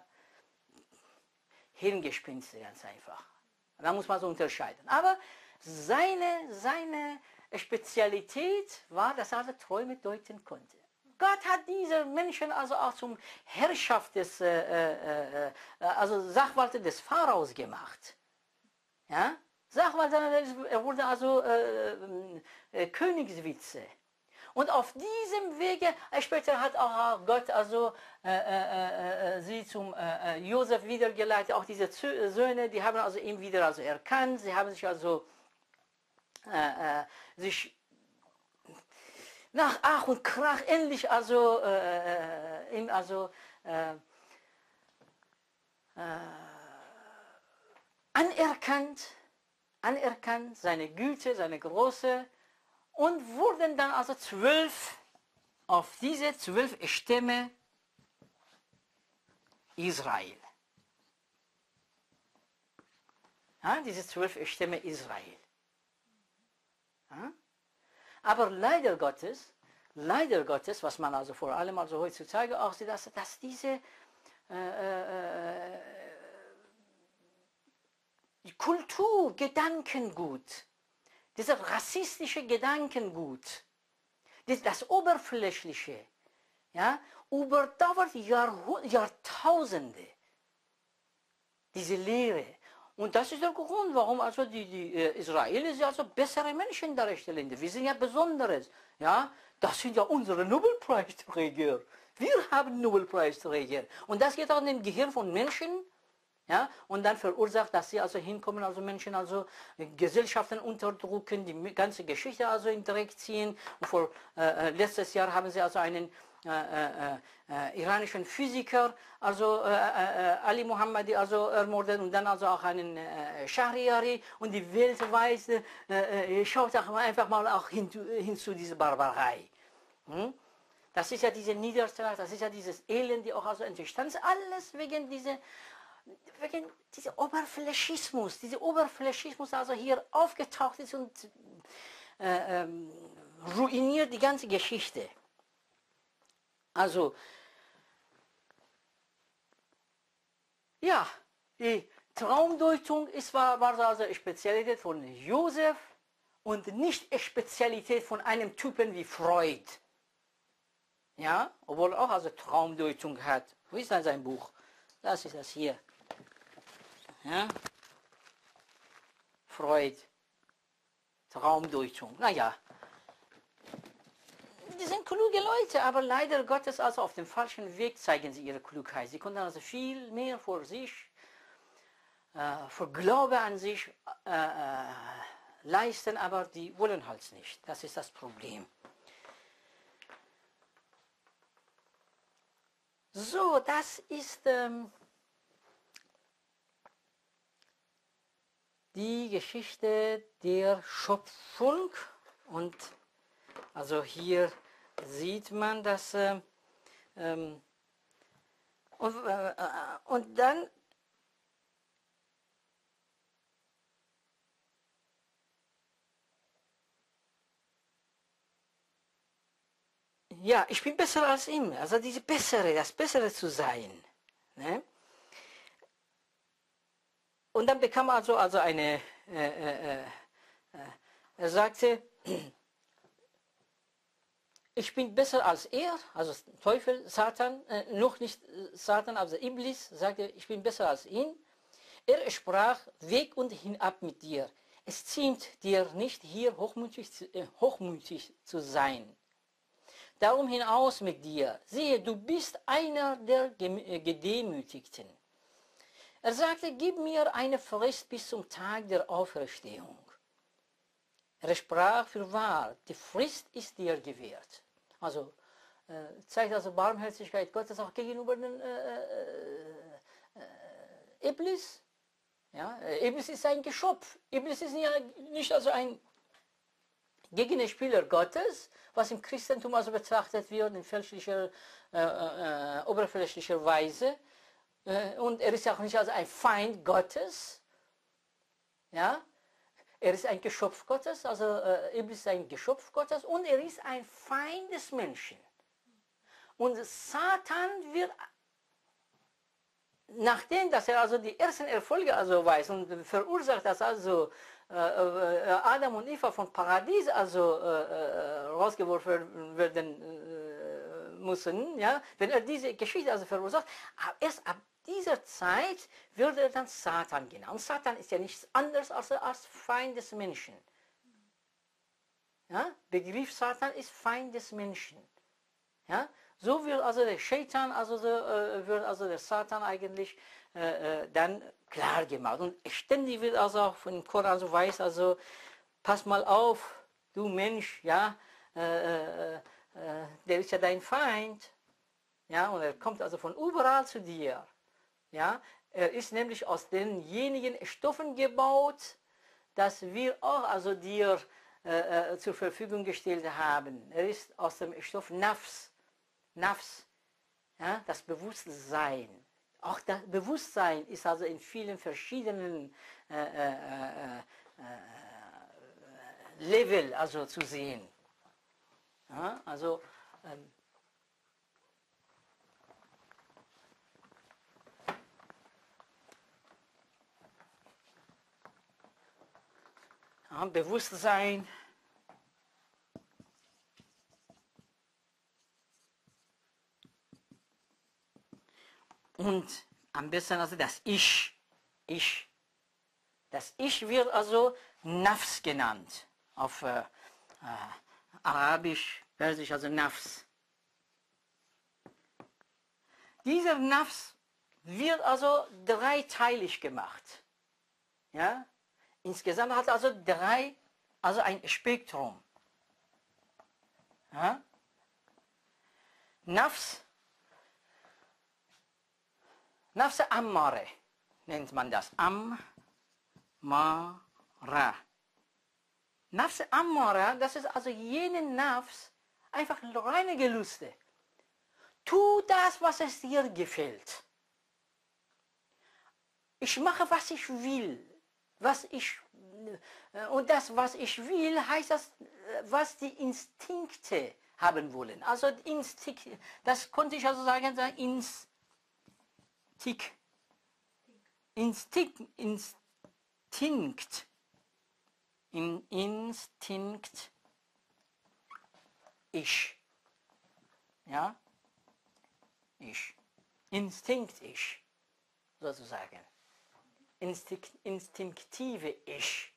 Hirngespinste ganz einfach. Da muss man so unterscheiden. Aber seine, seine Spezialität war, dass er also Träume deuten konnte. Gott hat diese Menschen also auch zum Herrschaft des, äh, äh, äh, also Sachwalter des Pharaos gemacht. Ja? Sachwalter, er wurde also äh, äh, Königswitze. Und auf diesem Wege, äh, später hat auch Gott also äh, äh, äh, sie zum äh, Josef wiedergeleitet, auch diese Söhne, die haben also ihn wieder also erkannt, sie haben sich also äh, äh, sich nach Ach und Krach endlich also, äh, ihm also äh, äh, anerkannt, anerkannt, seine Güte, seine Große, und wurden dann also zwölf, auf diese zwölf Stämme Israel. Ja, diese zwölf Stämme Israel. Ja? Aber leider Gottes, leider Gottes, was man also vor allem also heutzutage auch sieht, dass, dass diese äh, äh, Kultur, Gedankengut, dieser rassistische Gedankengut, das, das Oberflächliche, ja, überdauert Jahrhund Jahrtausende, diese Lehre. Und das ist der Grund, warum also die, die äh, Israelis also bessere Menschen darstellen. Wir sind ja Besonderes. Ja? Das sind ja unsere Nobelpreisträger. Wir haben Nobelpreisträger. Und das geht auch in dem Gehirn von Menschen. Ja? Und dann verursacht, dass sie also hinkommen, also Menschen, also äh, Gesellschaften unterdrücken, die ganze Geschichte also in Dreck ziehen. Und vor äh, letztes Jahr haben sie also einen Äh, äh, äh, iranischen Physiker, also äh, äh, Ali Mohammadi, also ermordet, und dann also auch einen äh, Shahriari, und die weltweit äh, äh, schaut auch einfach mal auch hin, hin zu dieser Barbarei. Hm? Das ist ja diese Niederschlag, das ist ja dieses Elend, die auch also entstanden ist, alles wegen dieser wegen dieser Oberflächismus, dieser Oberflächismus also hier aufgetaucht ist und äh, ähm, ruiniert die ganze Geschichte. Also, ja, die Traumdeutung ist, war, war also eine Spezialität von Josef und nicht eine Spezialität von einem Typen wie Freud. Ja, obwohl er auch also Traumdeutung hat. Wo ist denn sein Buch? Das ist das hier. Ja? Freud, Traumdeutung. Naja. Die sind kluge Leute, aber leider Gottes also auf dem falschen Weg zeigen sie ihre Klugheit. Sie konnten also viel mehr vor sich, äh, vor Glaube an sich äh, äh, leisten, aber die wollen halt nicht. Das ist das Problem. So, das ist ähm, die Geschichte der Schöpfung, und also hier sieht man, dass äh, ähm, und, äh, und dann ja, ich bin besser als ihm, also diese Bessere, das Bessere zu sein. Ne? Und dann bekam also, also eine, äh, äh, äh, er sagte, ich bin besser als er, also Teufel, Satan, äh, noch nicht Satan, also Iblis, sagte, ich bin besser als ihn. Er sprach, weg und hinab mit dir. Es ziemt dir nicht, hier hochmütig, äh, hochmütig zu sein. Darum hinaus mit dir. Siehe, du bist einer der Gedemütigten. Er sagte, gib mir eine Frist bis zum Tag der Auferstehung. Er sprach, fürwahr, die Frist ist dir gewährt. Also äh, zeigt also Barmherzigkeit Gottes auch gegenüber den äh, äh, äh, Iblis. Ja, Iblis ist ein Geschöpf. Iblis ist ja nicht also ein Gegenspieler Gottes, was im Christentum also betrachtet wird in fälschlicher, äh, äh, oberflächlicher Weise. Äh, und er ist auch nicht also ein Feind Gottes. Ja. Er ist ein Geschöpf Gottes, also äh, Iblis ist ein Geschöpf Gottes, und er ist ein Feind des Menschen. Und Satan wird nachdem, dass er also die ersten Erfolge also weiß und verursacht, dass also äh, äh, Adam und Eva vom Paradies also äh, äh, rausgeworfen werden äh, müssen, ja, wenn er diese Geschichte also verursacht, erst ab dieser Zeit wird er dann Satan genannt. Und Satan ist ja nichts anderes als, als Feind des Menschen. Ja? Begriff Satan ist Feind des Menschen. Ja? So wird also der Shaitan, also so, äh, wird also der Satan eigentlich äh, äh, dann klar gemacht. Und ständig wird also auch von dem Koran so weiß, also pass mal auf, du Mensch, ja, äh, äh, äh, der ist ja dein Feind. Ja, und er kommt also von überall zu dir. Ja, er ist nämlich aus denjenigen Stoffen gebaut, dass wir auch also dir äh, zur Verfügung gestellt haben. Er ist aus dem Stoff Nafs. Nafs, ja, das Bewusstsein. Auch das Bewusstsein ist also in vielen verschiedenen äh, äh, äh, Level also zu sehen. Ja, also ähm, ja, Bewusstsein. Und am besten also das Ich. Ich. Das Ich wird also Nafs genannt. Auf äh, äh, Arabisch, Persisch, also Nafs. Dieser Nafs wird also dreiteilig gemacht. Ja? Insgesamt hat also drei, also ein Spektrum. Ja? Nafs, Nafs Ammare nennt man das. Ammara. Nafs Ammara, das ist also jene Nafs, einfach reine Gelüste. Tu das, was es dir gefällt. Ich mache, was ich will. Was ich, und das, was ich will, heißt das, was die Instinkte haben wollen. Also Instinkt, das konnte ich also sagen, Instinkt. Instinkt. Instinkt. In Instinkt. Ich. Ja? Ich. Instinkt ich. Sozusagen. Instinkt, instinktive Ich.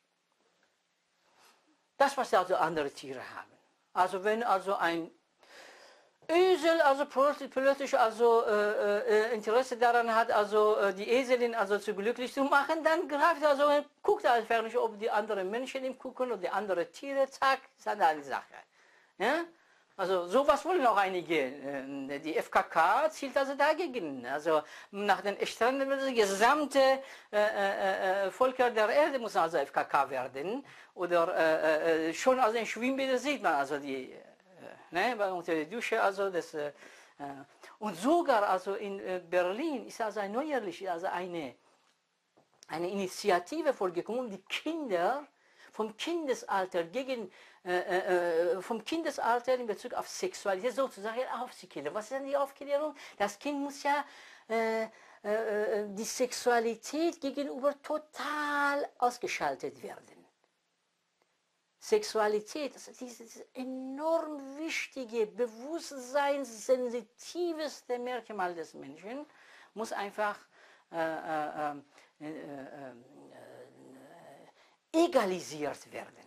Das, was also andere Tiere haben. Also wenn also ein Esel also plötzlich also äh, äh, Interesse daran hat, also äh, die Eselin also zu glücklich zu machen, dann greift er also, guckt er einfach nicht, ob die anderen Menschen ihm gucken oder die anderen Tiere, zack, ist eine Sache. Ja? Also sowas wollen auch einige. Die F K K zielt also dagegen. Also nach den Stränden wird das gesamte äh, äh, Völker der Erde muss also F K K werden. Oder äh, äh, schon also in Schwimmbädern sieht man also die, äh, ne, unter der Dusche also das. Äh, und sogar also in äh, Berlin ist also ein neuerlich also eine eine Initiative vorgekommen, die Kinder vom Kindesalter gegen äh, äh, vom Kindesalter in Bezug auf Sexualität sozusagen aufzuklären. Was ist denn die Aufklärung? Das Kind muss ja äh, äh, die Sexualität gegenüber total ausgeschaltet werden. Sexualität, das ist dieses enorm wichtige, bewusstseinssensitivste Merkmal des Menschen, muss einfach äh, äh, äh, äh, egalisiert werden.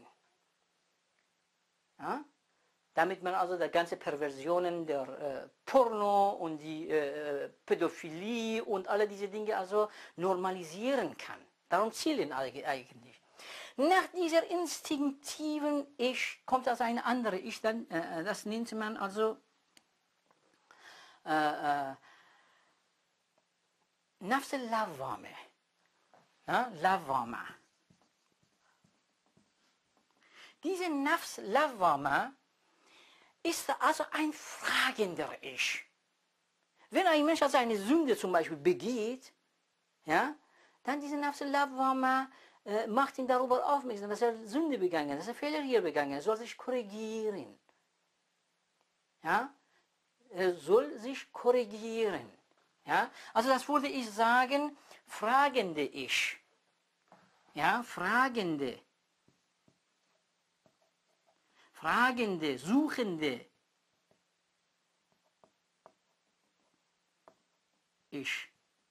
Ja? Damit man also die ganze Perversionen der äh, Porno und die äh, Pädophilie und alle diese Dinge also normalisieren kann. Darum zielen eigentlich. Nach dieser instinktiven Ich kommt also eine andere Ich, dann, äh, das nennt man also äh, äh, Nafs al-Lawwama. Ja? Lawwama. Diese Nafs Lawwama ist also ein fragender Ich. Wenn ein Mensch also eine Sünde zum Beispiel begeht, ja, dann diese Nafs Lawwama äh, macht ihn darüber aufmerksam, dass er Sünde begangen hat, dass er Fehler hier begangen hat, er soll sich korrigieren. Ja, er soll sich korrigieren. Ja? Also das würde ich sagen, fragende Ich. Ja, fragende. Fragende, suchende Ich.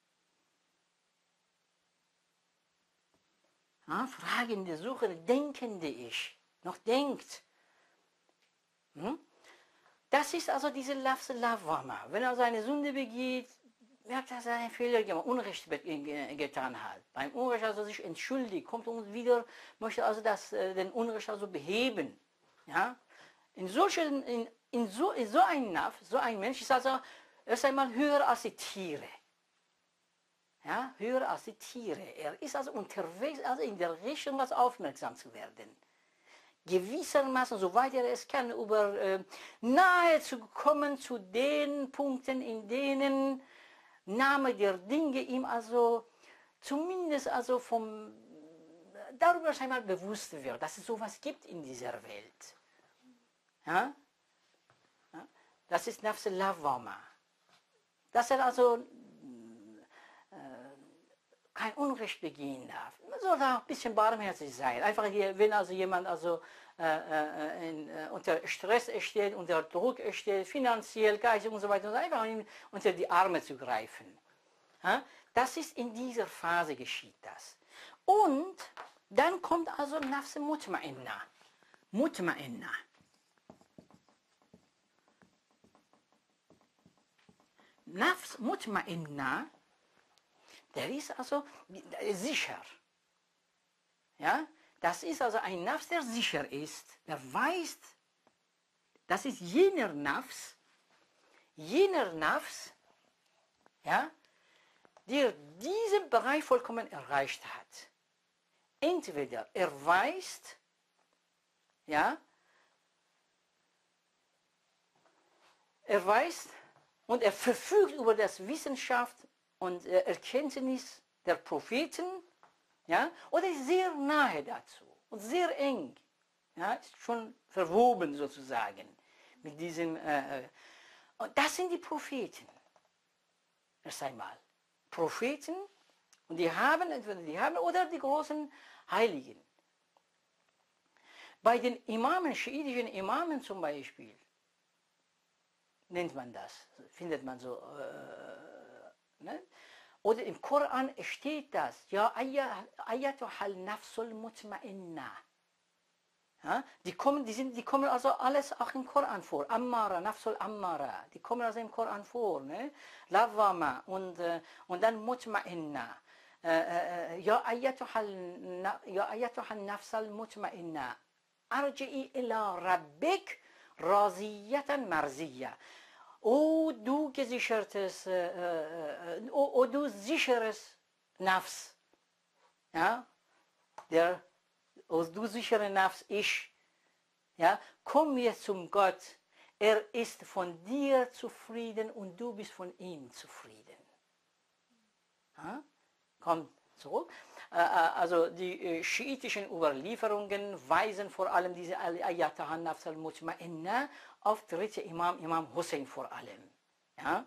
Ja, fragende, suchende, denkende Ich. Noch denkt. Hm? Das ist also diese Lafse Lavama. Wenn er seine Sünde begeht, merkt er, dass er einen Fehler gemacht, Unrecht getan hat. Beim Unrecht also sich entschuldigt, kommt und wieder, möchte also das, den Unrecht also beheben. Ja? In, solchen, in, in, so, in so ein Naf, so ein Mensch ist also erst einmal höher als die Tiere. Ja? Höher als die Tiere. Er ist also unterwegs, also in der Richtung, was aufmerksam zu werden. Gewissermaßen, soweit er es kann, über äh, nahe zu kommen zu den Punkten, in denen Name der Dinge ihm also zumindest also vom, darüber einmal bewusst wird, dass es sowas gibt in dieser Welt. Ja? Ja? Das ist Nafse Lavama. Dass er also äh, kein Unrecht begehen darf. Man soll da ein bisschen barmherzig sein. Einfach hier, wenn also jemand also äh, äh, in, äh, unter Stress steht, unter Druck steht, finanziell, geistig und so weiter, und einfach ihm unter die Arme zu greifen. Ja? Das ist in dieser Phase geschieht das. Und dann kommt also Nafse Mutma'inna. Mutma'inna. Nafs Mutma'inna, der ist also der ist sicher. Ja? Das ist also ein Nafs, der sicher ist, der weiß, das ist jener Nafs, jener Nafs, ja, der diesen Bereich vollkommen erreicht hat. Entweder er weiß, ja, er weiß und er verfügt über das Wissenschaft und äh, Erkenntnis der Propheten, ja, oder ist sehr nahe dazu und sehr eng, ja, ist schon verwoben sozusagen mit diesem, äh, und das sind die Propheten, erst einmal, Propheten, und die haben, entweder die haben, oder die großen Heiligen. Bei den Imamen, schiitischen Imamen zum Beispiel, nennt man das, findet man so, äh, ne? Oder im Koran steht das, ja, Ayatuhal Nafsul Mutma'inna. Ja, die, kommen, die, sind, die kommen also alles auch im Koran vor. Ammara, Nafsul Ammara, die kommen also im Koran vor. Ne? Lavama und, äh, und dann Mutma'inna. Ja, Ayatuhal Nafsul Mutma'inna. Arji'i ila Rabbik raziyatan marziyya. O du gesichertes, äh, äh, o, o du sicheres Nafs, ja, der, o du sichere Nafs, ich, ja, komm jetzt zum Gott, er ist von dir zufrieden und du bist von ihm zufrieden. Ja? Komm zurück. Also die schiitischen Überlieferungen weisen vor allem diese Ayatahan Nafs al-Mutma'inna auf dritte Imam, Imam Hussein vor allem. Ja?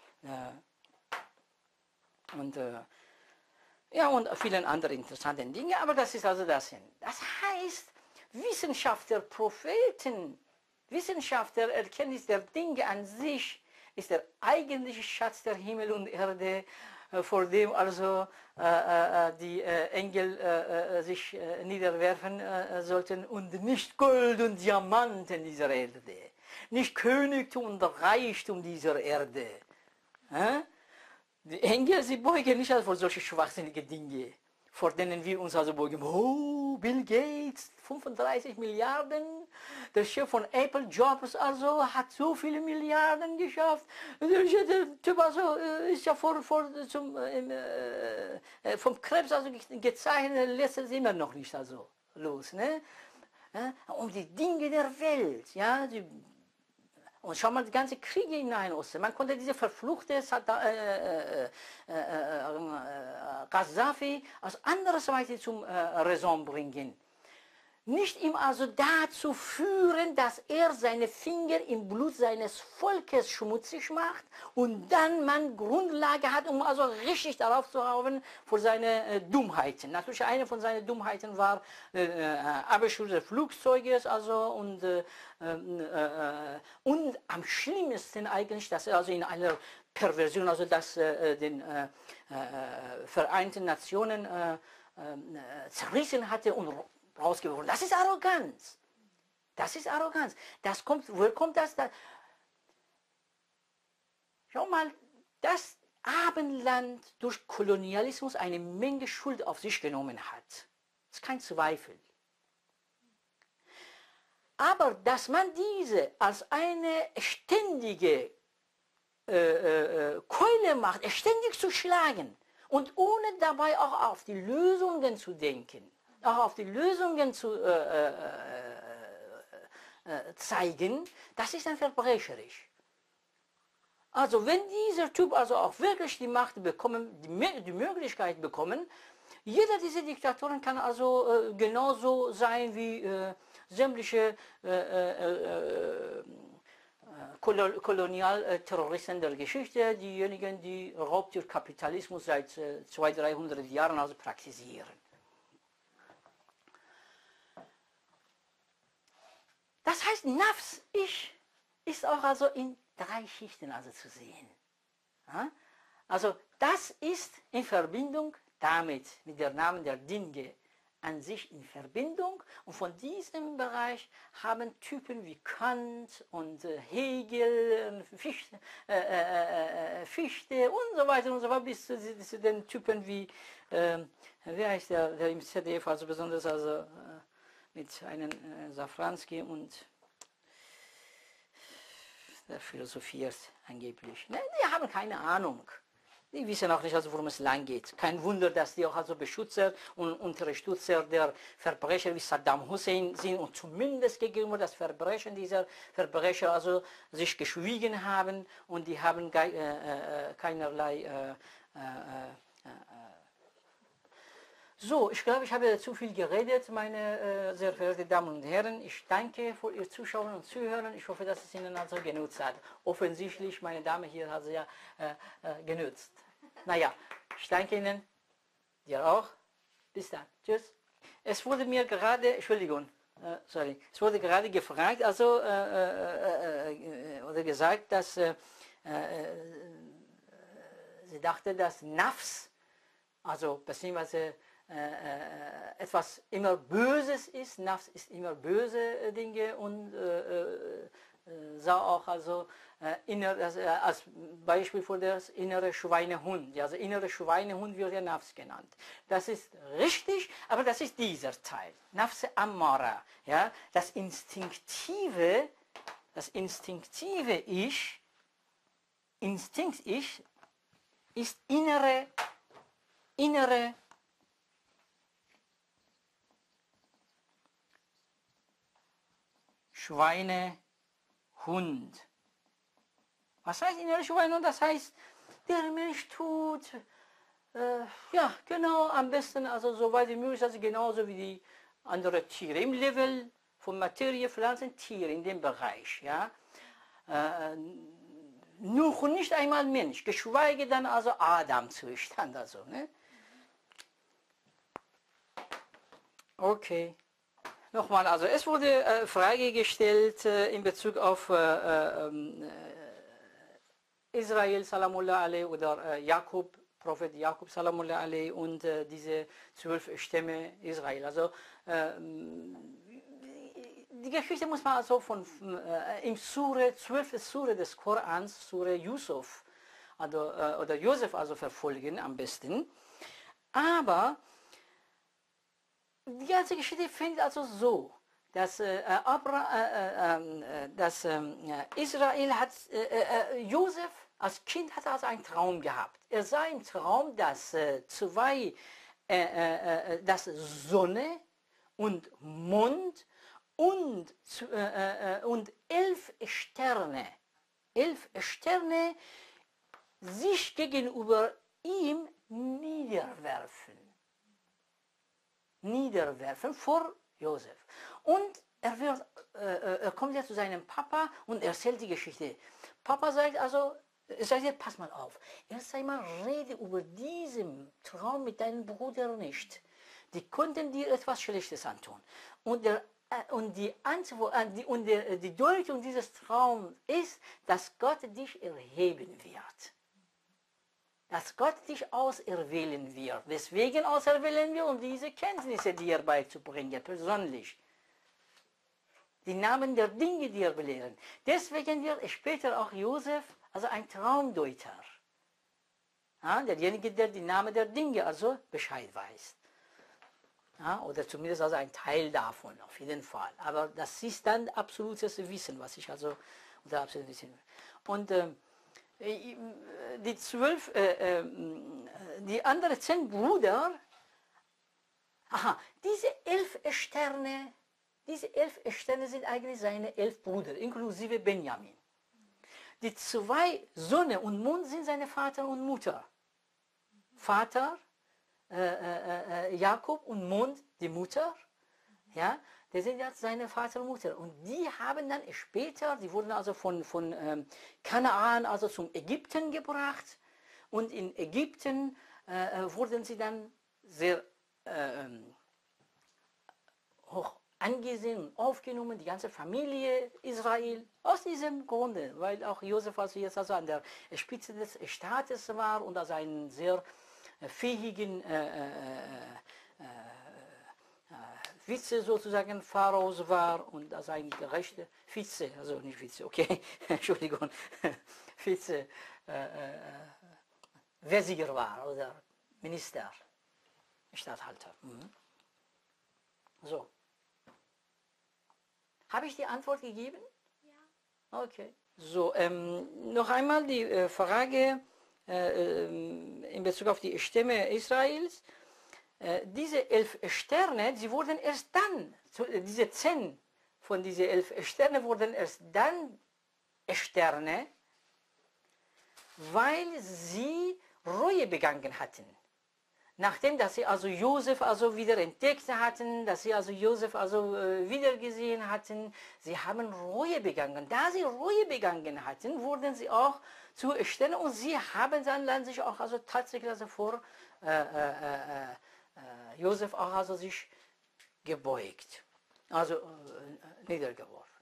Und, ja, und vielen anderen interessanten Dingen, aber das ist also das hin. Das heißt, Wissenschaft der Propheten, Wissenschaft der Erkenntnis der Dinge an sich ist der eigentliche Schatz der Himmel und Erde, vor dem also äh, äh, die äh, Engel äh, äh, sich äh, niederwerfen äh, sollten, und nicht Gold und Diamanten dieser Erde, nicht Königtum und Reichtum dieser Erde. Äh? Die Engel, sie beugen nicht also vor solche schwachsinnige Dinge, vor denen wir uns also beugen. Oh, Bill Gates, fünfunddreißig Milliarden, der Chef von Apple, Jobs also, hat so viele Milliarden geschafft. Der Typ also ist ja vor, vor, zum, äh, vom Krebs also gezeichnet, lässt es immer noch nicht also los. Ne? Um die Dinge der Welt, ja, die, und schau mal die ganze Kriege in Nahen Osten. Man konnte diese verfluchte Saddam, äh, äh, äh, äh, Gaddafi aus anderer Seite zum äh, Raison bringen. nicht ihm also dazu führen, dass er seine Finger im Blut seines Volkes schmutzig macht und dann man Grundlage hat, um also richtig darauf zu hauen für seine äh, Dummheiten. Natürlich eine von seinen Dummheiten war äh, äh, Abschuss des Flugzeuges, also und äh, äh, und am schlimmsten eigentlich, dass er also in einer Perversion, also dass äh, den äh, äh, Vereinten Nationen äh, äh, zerrissen hatte und rausgeworfen. Das ist Arroganz. Das ist Arroganz. Das kommt, woher kommt das? Da? Schau mal, das Abendland durch Kolonialismus eine Menge Schuld auf sich genommen hat. Das ist kein Zweifel. Aber dass man diese als eine ständige äh, äh, Keule macht, ständig zu schlagen und ohne dabei auch auf die Lösungen zu denken, auch auf die Lösungen zu äh, äh, äh, zeigen, das ist dann verbrecherisch. Also wenn dieser Typ also auch wirklich die Macht bekommen, die, die Möglichkeit bekommen, jeder dieser Diktatoren kann also äh, genauso sein wie äh, sämtliche äh, äh, äh, Kolonialterroristen der Geschichte, diejenigen, die Raubtierkapitalismus seit äh, zweihundert, dreihundert Jahren also praktizieren. Das heißt, Nafs, ich, ist auch also in drei Schichten also zu sehen. Ja? Also das ist in Verbindung damit, mit der Namen der Dinge an sich in Verbindung, und von diesem Bereich haben Typen wie Kant und äh, Hegel, Fichte, äh, äh, äh, Fichte und so weiter und so weiter, bis zu, bis zu den Typen wie, äh, wie heißt der, der im Z D F, also besonders also, äh, mit einem äh, Safranski und der philosophiert angeblich. Ne, die haben keine Ahnung. Die wissen auch nicht, also, worum es lang geht. Kein Wunder, dass die auch also Beschützer und Unterstützer der Verbrecher wie Saddam Hussein sind und zumindest gegenüber das Verbrechen dieser Verbrecher also sich geschwiegen haben und die haben äh, äh, keinerlei äh, äh, äh, So, ich glaube, ich habe zu viel geredet, meine äh, sehr verehrten Damen und Herren. Ich danke für Ihr Zuschauen und Zuhören. Ich hoffe, dass es Ihnen also genutzt hat. Offensichtlich, meine Dame hier hat es ja äh, äh, genutzt. Naja, ich danke Ihnen, dir auch. Bis dann. Tschüss. Es wurde mir gerade, Entschuldigung, äh, sorry, es wurde gerade gefragt, also, äh, äh, äh, oder gesagt, dass äh, äh, sie dachte, dass Nafs, also beziehungsweise Äh, äh, etwas immer Böses ist, Nafs ist immer böse äh, Dinge und äh, äh, sah auch also äh, inner, also, äh, als Beispiel für das innere Schweinehund. Ja, also innere Schweinehund wird ja Nafs genannt. Das ist richtig, aber das ist dieser Teil. Nafs Ammara, ja, das instinktive, das instinktive Ich, Instinkt-Ich ist innere, innere Schweinehund. Was heißt innerer Schweinehund? Das heißt, der Mensch tut, äh, ja, genau, am besten, also so weit wie möglich, also genauso wie die anderen Tiere. Im Level von Materie, Pflanzen, Tiere, in dem Bereich, ja. Äh, nur nicht einmal Mensch, geschweige denn also Adam-Zustand, also, ne? Okay. Nochmal, also es wurde äh, Frage gestellt äh, in Bezug auf äh, äh, Israel, Salamullah alaihi, oder äh, Jakob, Prophet Jakob, Salamullah alaihi, und äh, diese zwölf Stämme Israel. Also äh, die Geschichte muss man also von, äh, im Sure, zwölfte Sure des Korans, Sure Yusuf, also, äh, oder Josef also verfolgen am besten. Aber die ganze Geschichte fängt also so, dass, äh, Abra, äh, äh, dass äh, Israel hat, äh, äh, Josef als Kind hatte also einen Traum gehabt. Er sah im Traum, dass äh, zwei, äh, äh, dass Sonne und Mond und, äh, äh, und elf Sterne, elf Sterne sich gegenüber ihm niederwerfen. niederwerfen vor Josef. Und er, wird, äh, er kommt ja zu seinem Papa und erzählt die Geschichte. Papa sagt also, er sagt jetzt, pass mal auf, erst einmal rede über diesen Traum mit deinem Bruder nicht. Die konnten dir etwas Schlechtes antun. Und, der, äh, und, die, Antwort, äh, die, und der, die Deutung dieses Traums ist, dass Gott dich erheben wird. Dass Gott dich auserwählen wird. Deswegen auserwählen wir, um diese Kenntnisse dir beizubringen, persönlich. Die Namen der Dinge dir belehren. Deswegen wird später auch Josef also ein Traumdeuter. Ja, derjenige, der die Namen der Dinge also Bescheid weiß. Ja, oder zumindest also ein Teil davon, auf jeden Fall. Aber das ist dann absolutes Wissen, was ich also unter absolutes Wissen. Und äh, die zwölf, äh, äh, die anderen zehn Brüder, aha, diese elf Sterne, diese elf Sterne sind eigentlich seine elf Brüder, inklusive Benjamin. Die zwei Sonne und Mond sind seine Vater und Mutter. Vater, äh, äh, Jakob und Mond, die Mutter, ja, die sind jetzt seine Vater und Mutter. Und die haben dann später, die wurden also von, von ähm, Kanaan also zum Ägypten gebracht. Und in Ägypten äh, wurden sie dann sehr äh, hoch angesehen und aufgenommen, die ganze Familie Israel, aus diesem Grunde, weil auch Josef also jetzt also an der Spitze des Staates war und als einen sehr fähigen äh, äh, äh, Vize sozusagen Pharaos war und als ein gerechter Vize, also nicht Vize, okay, Entschuldigung, Vize, äh, äh, Wesir war oder Minister, Statthalter. Mhm. So. Habe ich die Antwort gegeben? Ja. Okay. So, ähm, noch einmal die äh, Frage äh, in Bezug auf die Stämme Israels. Äh, diese elf Sterne, sie wurden erst dann, so, äh, diese zehn von diesen elf Sterne wurden erst dann Sterne, weil sie Reue begangen hatten. Nachdem, dass sie also Josef also wieder entdeckt hatten, dass sie also Josef also äh, wiedergesehen hatten, sie haben Reue begangen. Da sie Reue begangen hatten, wurden sie auch zu Sternen und sie haben dann, dann sich auch also tatsächlich also vor äh, äh, äh, Josef auch also sich gebeugt, also äh, niedergeworfen.